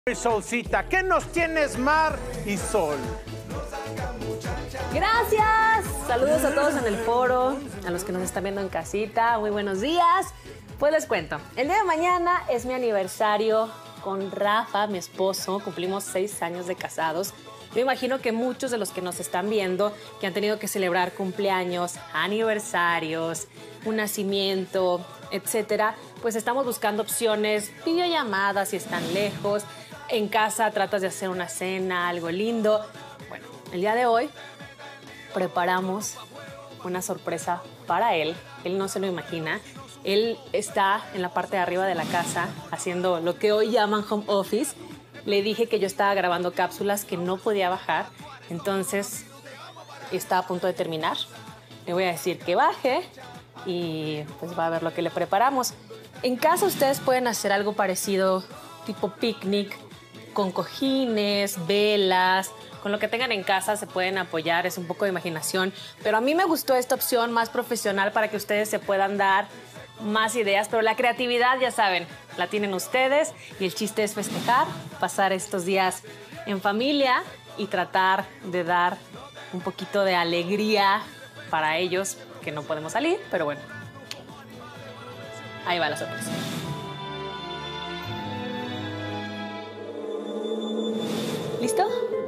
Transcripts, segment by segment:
Solcita, ¿qué nos tienes, Mar y Sol? Gracias. Saludos a todos en el foro, a los que nos están viendo en casita. Muy buenos días. Pues les cuento, el día de mañana es mi aniversario con Rafa, mi esposo. Cumplimos 6 años de casados. Yo imagino que muchos de los que nos están viendo, que han tenido que celebrar cumpleaños, aniversarios, un nacimiento, etcétera, pues estamos buscando opciones, videollamadas si están lejos. En casa tratas de hacer una cena, algo lindo. Bueno, el día de hoy preparamos una sorpresa para él. Él no se lo imagina. Él está en la parte de arriba de la casa haciendo lo que hoy llaman home office. Le dije que yo estaba grabando cápsulas que no podía bajar. Entonces, está a punto de terminar. Le voy a decir que baje y pues va a ver lo que le preparamos. En casa ustedes pueden hacer algo parecido, tipo picnic, con cojines, velas, con lo que tengan en casa se pueden apoyar, es un poco de imaginación. Pero a mí me gustó esta opción más profesional para que ustedes se puedan dar más ideas, pero la creatividad, ya saben, la tienen ustedes y el chiste es festejar, pasar estos días en familia y tratar de dar un poquito de alegría para ellos, que no podemos salir, pero bueno, ahí va la sorpresa. ¿Listo?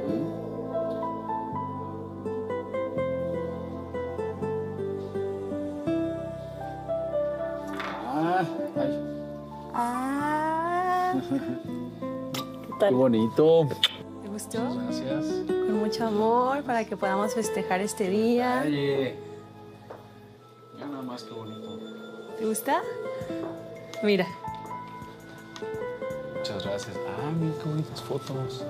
¿Qué tal? Qué bonito. ¿Te gustó? Gracias. Con mucho amor para que podamos festejar este día. Oye. Ya nada más, qué bonito. ¿Te gusta? Mira. Muchas gracias. Ah, mira qué bonitas fotos.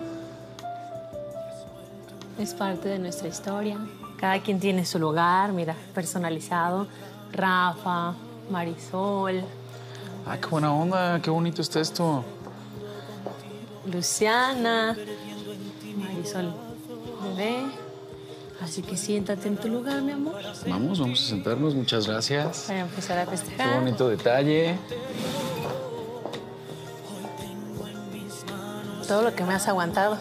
Es parte de nuestra historia. Cada quien tiene su lugar, mira, personalizado. Rafa, Marisol, Ah, qué buena onda. Qué bonito está esto. Luciana, Marisol, bebé. Así que siéntate en tu lugar, mi amor. Vamos a sentarnos. Muchas gracias. Para empezar a Qué festejar. bonito detalle. Todo lo que me has aguantado.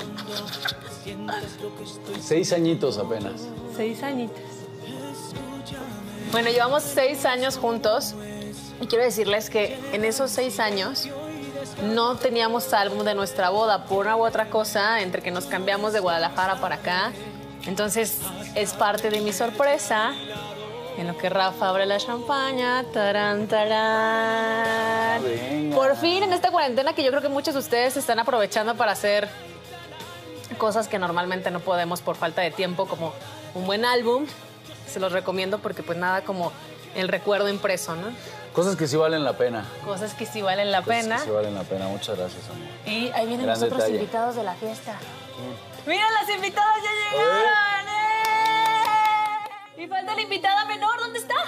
6 añitos apenas. 6 añitos. Bueno, llevamos 6 años juntos y quiero decirles que en esos 6 años no teníamos álbum de nuestra boda por una u otra cosa, entre que nos cambiamos de Guadalajara para acá. Entonces es parte de mi sorpresa en lo que Rafa abre la champaña. ¡Tarán, tarán! Venga. Por fin en esta cuarentena que yo creo que muchos de ustedes están aprovechando para hacer cosas que normalmente no podemos por falta de tiempo, como un buen álbum. Se los recomiendo porque pues nada como el recuerdo impreso, ¿no? Cosas que sí valen la pena. Cosas que sí valen la pena. Cosas que sí valen la pena. Muchas gracias, amor. Y ahí vienen Gran los otros detalle. invitados de la fiesta. ¡Mira, las invitadas ya llegaron! ¡Eh! Y falta la invitada menor, ¿dónde está?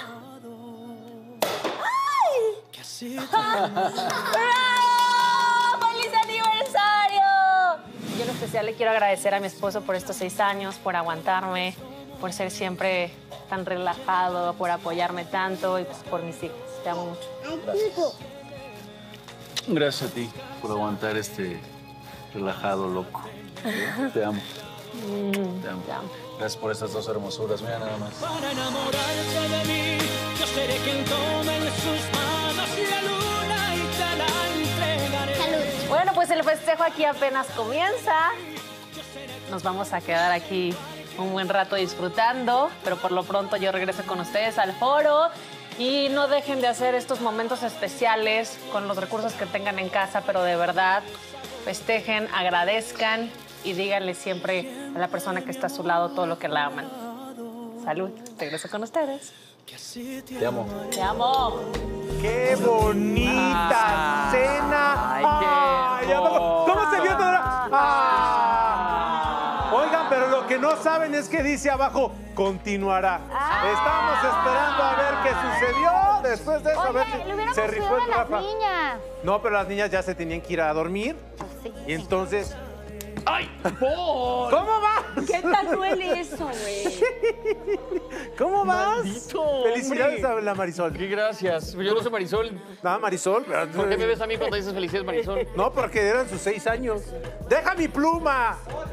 ¡Ay! ¡Bravo! ¡Feliz aniversario! Yo en especial le quiero agradecer a mi esposo por estos 6 años, por aguantarme, por ser siempre tan relajado, por apoyarme tanto y pues, por mis hijos. Te amo mucho. Gracias a ti por aguantar este relajado loco. Te amo. Te amo. Te amo. Gracias por estas 2 hermosuras. Mira nada más. Para enamorarte de mí, yo seré quien tome en sus manos la luna y te la entregaré. Bueno, pues el festejo aquí apenas comienza. Nos vamos a quedar aquí un buen rato disfrutando, pero por lo pronto yo regreso con ustedes al foro. Y no dejen de hacer estos momentos especiales con los recursos que tengan en casa, pero de verdad festejen, agradezcan y díganle siempre a la persona que está a su lado todo lo que la aman. Salud, regreso con ustedes. Te amo. Te amo. ¡Qué bonita cena! Ay, qué ¿a poco? ¿Cómo se vio todo? Oigan, pero lo que no saben es que dice abajo, continuará. Estamos esperando a ver qué sucedió. Después de eso, a ver Oye, le si hubiéramos se cuidado rifó el a las Rafa. niñas. No, pero las niñas ya se tenían que ir a dormir. Sí. Y entonces, ¡Ay! ¡Por! ¿Cómo vas? ¿Qué tal duele eso, güey? ¿Cómo vas? Maldito, Felicidades hombre. a la Marisol. ¡Qué gracias! Yo no soy Marisol. No, Marisol. ¿Por qué me ves a mí cuando dices felicidades, Marisol? No, porque eran sus 6 años. ¡Deja mi pluma!